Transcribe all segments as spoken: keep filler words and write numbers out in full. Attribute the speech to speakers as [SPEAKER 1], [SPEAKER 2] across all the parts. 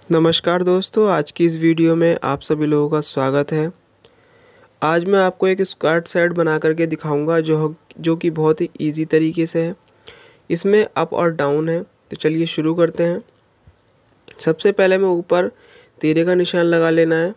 [SPEAKER 1] नमस्कार दोस्तों, आज की इस वीडियो में आप सभी लोगों का स्वागत है। आज मैं आपको एक स्क्वाट सेट बना करके दिखाऊंगा जो जो कि बहुत ही इजी तरीके से है। इसमें अप और डाउन है, तो चलिए शुरू करते हैं। सबसे पहले मैं ऊपर तीरे का निशान लगा लेना है।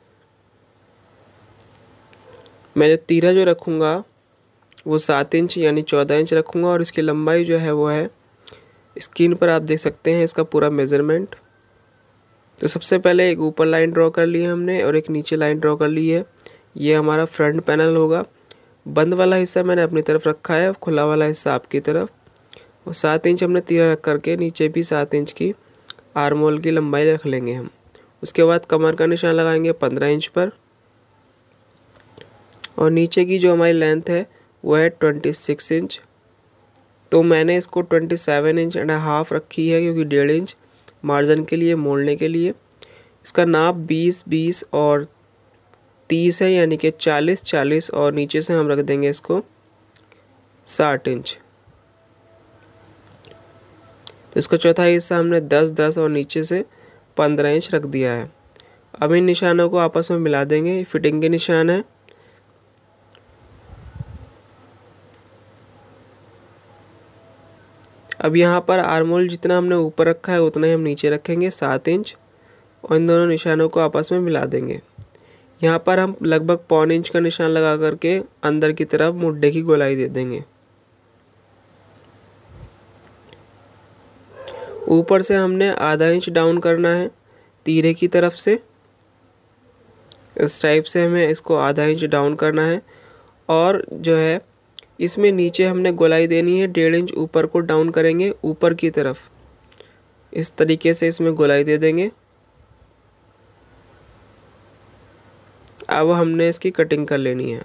[SPEAKER 1] मैं जो तीरा जो रखूँगा वो सात इंच यानी चौदह इंच रखूँगा और इसकी लंबाई जो है वो है, स्क्रीन पर आप देख सकते हैं इसका पूरा मेज़रमेंट। तो सबसे पहले एक ऊपर लाइन ड्रॉ कर ली है हमने और एक नीचे लाइन ड्रॉ कर ली है। ये हमारा फ्रंट पैनल होगा। बंद वाला हिस्सा मैंने अपनी तरफ रखा है, खुला वाला हिस्सा आपकी तरफ। और सात इंच हमने तीरा रख करके नीचे भी सात इंच की आर्म होल की लंबाई रख लेंगे हम। उसके बाद कमर का निशान लगाएंगे पंद्रह इंच पर और नीचे की जो हमारी लेंथ है वो है छब्बीस इंच। तो मैंने इसको सत्ताईस इंच एंड हाफ रखी है, क्योंकि डेढ़ इंच मार्जिन के लिए, मोड़ने के लिए। इसका नाप बीस बीस और तीस है, यानी कि चालीस चालीस, और नीचे से हम रख देंगे इसको साठ इंच। तो इसका चौथा हिस्सा हमने दस दस और नीचे से पंद्रह इंच रख दिया है। अब इन निशानों को आपस में मिला देंगे। फिटिंग के निशान है। अब यहाँ पर आर्म होल जितना हमने ऊपर रखा है उतना ही हम नीचे रखेंगे, सात इंच, और इन दोनों निशानों को आपस में मिला देंगे। यहाँ पर हम लगभग पौन इंच का निशान लगा करके अंदर की तरफ मुड्ढे की गोलाई दे देंगे। ऊपर से हमने आधा इंच डाउन करना है तीरे की तरफ से। इस टाइप से हमें इसको आधा इंच डाउन करना है और जो है इसमें नीचे हमने गोलाई देनी है, डेढ़ इंच ऊपर को डाउन करेंगे ऊपर की तरफ। इस तरीके से इसमें गोलाई दे देंगे। अब हमने इसकी कटिंग कर लेनी है।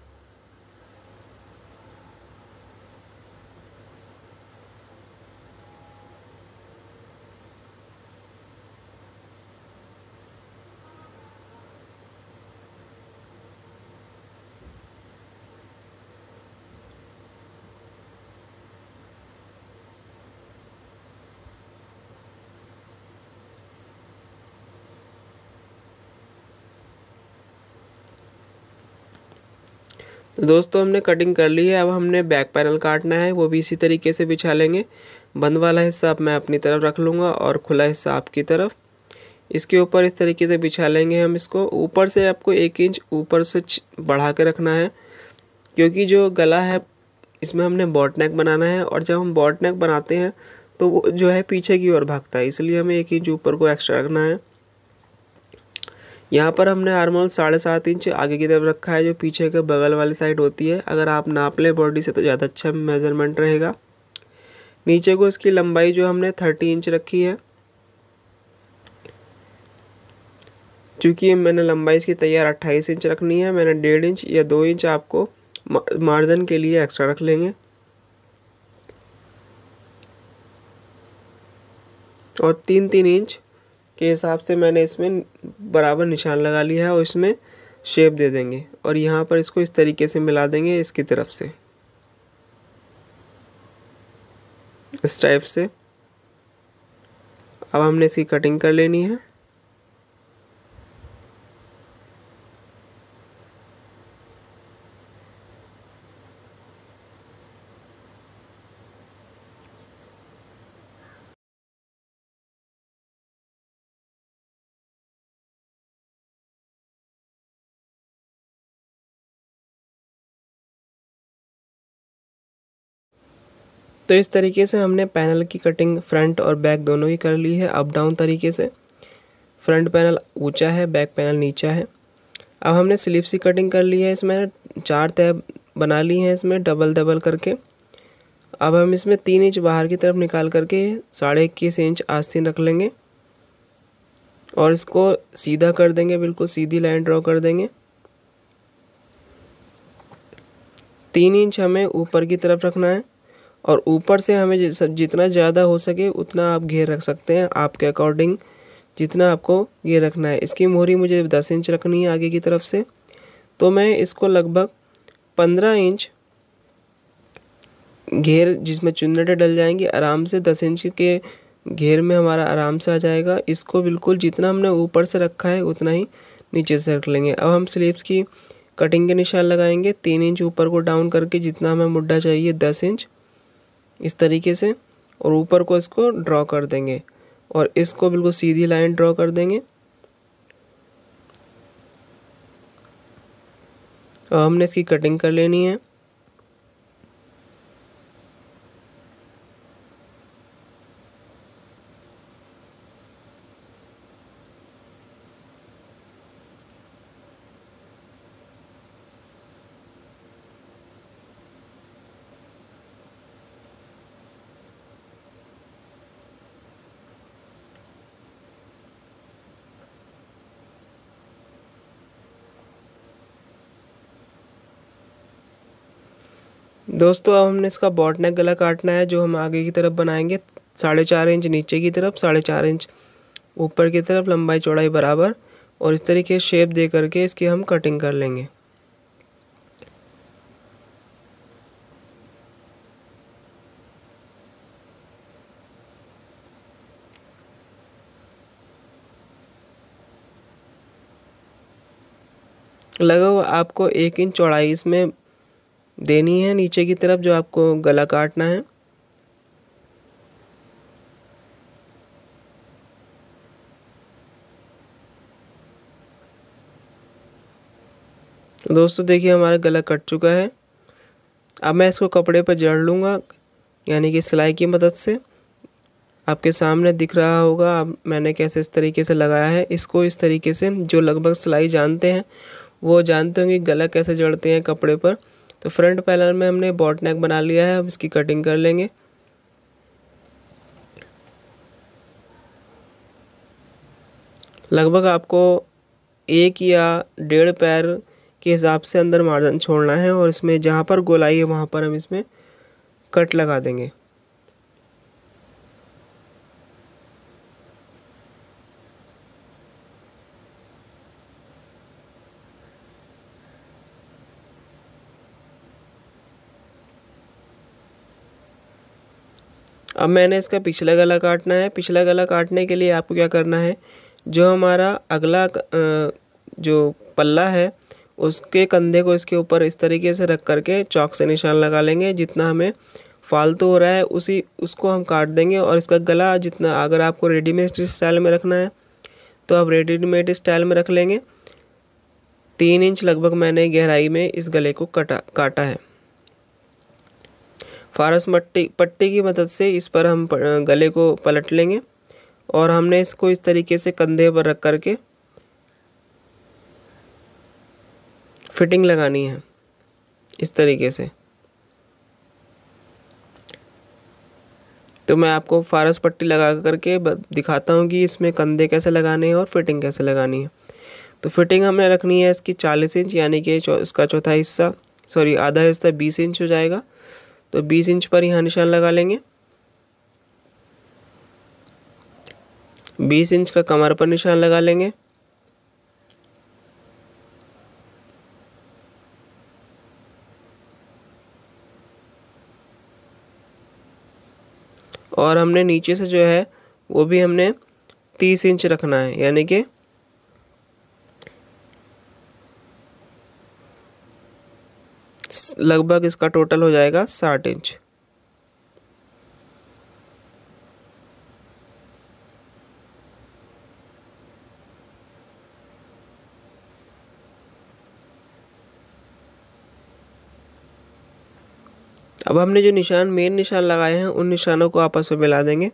[SPEAKER 1] तो दोस्तों हमने कटिंग कर ली है। अब हमने बैक पैनल काटना है, वो भी इसी तरीके से बिछा लेंगे। बंद वाला हिस्सा अब मैं अपनी तरफ रख लूँगा और खुला हिस्सा आपकी तरफ। इसके ऊपर इस तरीके से बिछा लेंगे हम इसको। ऊपर से आपको एक इंच ऊपर से बढ़ा के रखना है, क्योंकि जो गला है इसमें हमने बॉट नेक बनाना है, और जब हम बॉट नेक बनाते हैं तो वो जो है पीछे की ओर भागता है, इसलिए हमें एक इंच ऊपर को एक्स्ट्रा रखना है। यहाँ पर हमने आर्म होल साढ़े सात इंच आगे की तरफ रखा है, जो पीछे के बगल वाली साइड होती है। अगर आप नाप लें बॉडी से तो ज़्यादा अच्छा मेज़रमेंट रहेगा। नीचे को इसकी लंबाई जो हमने तीस इंच रखी है, चूँकि मैंने लंबाई इसकी तैयार अट्ठाईस इंच रखनी है, मैंने डेढ़ इंच या दो इंच आपको मार्जिन के लिए एक्स्ट्रा रख लेंगे। और तीन तीन इंच के हिसाब से मैंने इसमें बराबर निशान लगा लिया है और इसमें शेप दे देंगे। और यहाँ पर इसको इस तरीके से मिला देंगे इसकी तरफ से, इस टाइप से। अब हमने इसकी कटिंग कर लेनी है। तो इस तरीके से हमने पैनल की कटिंग फ्रंट और बैक दोनों ही कर ली है, अप डाउन तरीके से। फ्रंट पैनल ऊंचा है, बैक पैनल नीचा है। अब हमने स्लीव्स की कटिंग कर ली है। इसमें चार तय बना ली हैं इसमें डबल डबल करके। अब हम इसमें तीन इंच बाहर की तरफ निकाल करके साढ़े इक्कीस इंच आस्तीन रख लेंगे और इसको सीधा कर देंगे, बिल्कुल सीधी लाइन ड्रॉ कर देंगे। तीन इंच हमें ऊपर की तरफ रखना है और ऊपर से हमें जितना ज़्यादा हो सके उतना आप घेर रख सकते हैं, आपके अकॉर्डिंग जितना आपको घेर रखना है। इसकी मोहरी मुझे दस इंच रखनी है आगे की तरफ से, तो मैं इसको लगभग पंद्रह इंच घेर जिसमें चुन्नटें डल जाएंगी, आराम से दस इंच के घेर में हमारा आराम से आ जाएगा। इसको बिल्कुल जितना हमने ऊपर से रखा है उतना ही नीचे से रख लेंगे। अब हम स्लीव्स की कटिंग के निशान लगाएंगे। तीन इंच ऊपर को डाउन करके जितना हमें मुड्ढा चाहिए दस इंच इस तरीके से, और ऊपर को इसको ड्रॉ कर देंगे और इसको बिल्कुल सीधी लाइन ड्रॉ कर देंगे। अब हमने इसकी कटिंग कर लेनी है। दोस्तों अब हमने इसका बॉट नेक गला काटना है, जो हम आगे की तरफ बनाएंगे। साढ़े चार इंच नीचे की तरफ, साढ़े चार इंच ऊपर की तरफ, लंबाई चौड़ाई बराबर, और इस तरीके शेप दे करके इसकी हम कटिंग कर लेंगे। लगभग आपको एक इंच चौड़ाई इसमें देनी है नीचे की तरफ, जो आपको गला काटना है। तो दोस्तों देखिए हमारा गला कट चुका है। अब मैं इसको कपड़े पर जड़ लूँगा, यानी कि सिलाई की मदद से। आपके सामने दिख रहा होगा अब मैंने कैसे इस तरीके से लगाया है। इसको इस तरीके से, जो लगभग सिलाई जानते हैं वो जानते होंगे गला कैसे जड़ते हैं कपड़े पर। तो फ्रंट पैनल में हमने बॉट नेक बना लिया है। अब इसकी कटिंग कर लेंगे। लगभग आपको एक या डेढ़ पैर के हिसाब से अंदर मार्जिन छोड़ना है, और इसमें जहाँ पर गोलाई है वहाँ पर हम इसमें कट लगा देंगे। अब मैंने इसका पिछला गला काटना है। पिछला गला काटने के लिए आपको क्या करना है, जो हमारा अगला जो पल्ला है उसके कंधे को इसके ऊपर इस तरीके से रख करके चॉक से निशान लगा लेंगे। जितना हमें फालतू हो रहा है उसी उसको हम काट देंगे। और इसका गला जितना, अगर आपको रेडीमेड स्टाइल में रखना है तो आप रेडीमेड स्टाइल में रख लेंगे। तीन इंच लगभग मैंने गहराई में इस गले को कटा काटा है। फारस पट्टी पट्टी की मदद से इस पर हम गले को पलट लेंगे, और हमने इसको इस तरीके से कंधे पर रख करके फिटिंग लगानी है इस तरीके से। तो मैं आपको फारस पट्टी लगा करके दिखाता हूँ कि इसमें कंधे कैसे लगाने हैं और फिटिंग कैसे लगानी है। तो फिटिंग हमने रखनी है इसकी चालीस इंच, यानी कि इसका चौथा हिस्सा सॉरी आधा हिस्सा बीस इंच हो जाएगा। तो बीस इंच पर यहाँ निशान लगा लेंगे। बीस इंच का कमर पर निशान लगा लेंगे। और हमने नीचे से जो है वो भी हमने तीस इंच रखना है, यानी कि लगभग इसका टोटल हो जाएगा साठ इंच। अब हमने जो निशान मेन निशान लगाए हैं उन निशानों को आपस में मिला देंगे,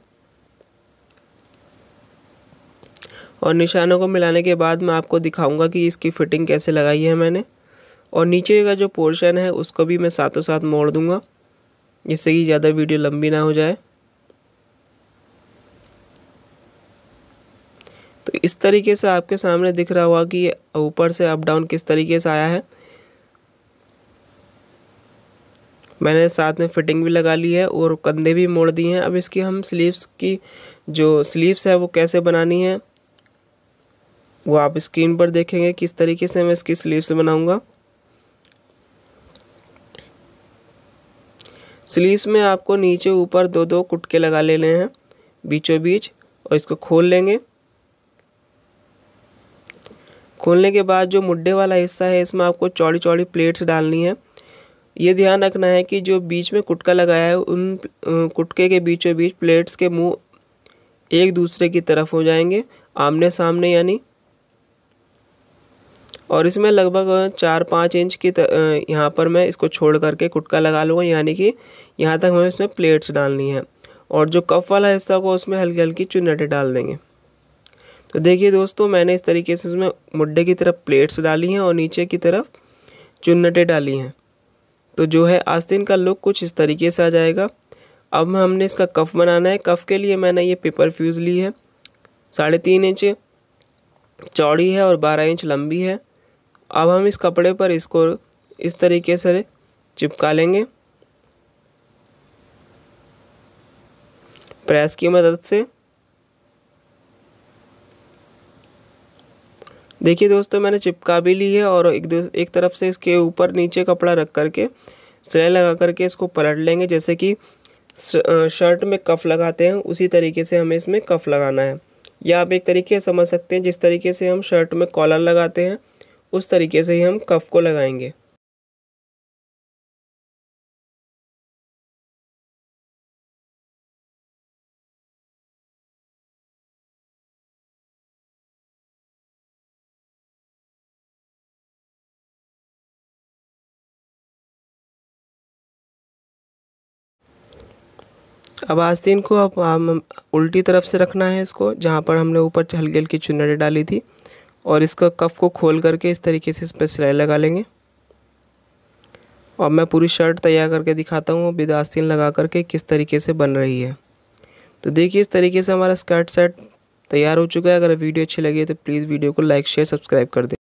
[SPEAKER 1] और निशानों को मिलाने के बाद मैं आपको दिखाऊंगा कि इसकी फिटिंग कैसे लगाई है मैंने। और नीचे का जो पोर्शन है उसको भी मैं साथों साथ मोड़ दूंगा, जिससे कि ज़्यादा वीडियो लंबी ना हो जाए। तो इस तरीके से आपके सामने दिख रहा होगा कि ऊपर से अप डाउन किस तरीके से आया है। मैंने साथ में फिटिंग भी लगा ली है और कंधे भी मोड़ दिए हैं। अब इसकी हम स्लीव्स की जो स्लीव्स है वो कैसे बनानी है वो आप स्क्रीन पर देखेंगे किस तरीके से मैं इसकी स्लीव्स बनाऊंगा। स्लीव्स में आपको नीचे ऊपर दो दो कुटके लगा लेने हैं। बीचों बीच और इसको खोल लेंगे। खोलने के बाद जो मुड्ढे वाला हिस्सा है इसमें आपको चौड़ी चौड़ी प्लेट्स डालनी है। ये ध्यान रखना है कि जो बीच में कुटका लगाया है उन कुटके के बीचों बीच प्लेट्स के मुंह एक दूसरे की तरफ हो जाएंगे, आमने सामने यानी। और इसमें लगभग चार पाँच इंच की यहाँ पर मैं इसको छोड़ करके कुटका लगा लूँगा, यानी कि यहाँ तक हमें इसमें प्लेट्स डालनी है। और जो कफ वाला हिस्सा को उसमें हल्की हल्की चुन्नटें डाल देंगे। तो देखिए दोस्तों, मैंने इस तरीके से उसमें मुड्ढे की तरफ प्लेट्स डाली हैं और नीचे की तरफ चुन्नटें डाली हैं। तो जो है आस्तीन का लुक कुछ इस तरीके से आ जाएगा। अब हमने इसका कफ बनाना है। कफ के लिए मैंने ये पेपर फ्यूज़ ली है, साढ़े तीन इंच चौड़ी है और बारह इंच लंबी है। अब हम इस कपड़े पर इसको इस तरीके से चिपका लेंगे प्रेस की मदद से। देखिए दोस्तों, मैंने चिपका भी ली है और एक एक तरफ से इसके ऊपर नीचे कपड़ा रख करके सिलाई लगा करके इसको पलट लेंगे। जैसे कि शर्ट में कफ लगाते हैं उसी तरीके से हमें इसमें कफ लगाना है। या आप एक तरीके से समझ सकते हैं, जिस तरीके से हम शर्ट में कॉलर लगाते हैं उस तरीके से ही हम कफ को लगाएंगे। अब आस्तीन को अब हम उल्टी तरफ से रखना है इसको, जहाँ पर हमने ऊपर हल्की हल्की चुन्नटें डाली थी, और इसका कफ को खोल करके इस तरीके से इस पर सिलाई लगा लेंगे। और मैं पूरी शर्ट तैयार करके दिखाता हूँ बिना आस्तीन लगा करके किस तरीके से बन रही है। तो देखिए, इस तरीके से हमारा स्कर्ट सेट तैयार हो चुका है। अगर वीडियो अच्छी लगी है तो प्लीज़ वीडियो को लाइक शेयर सब्सक्राइब कर दें।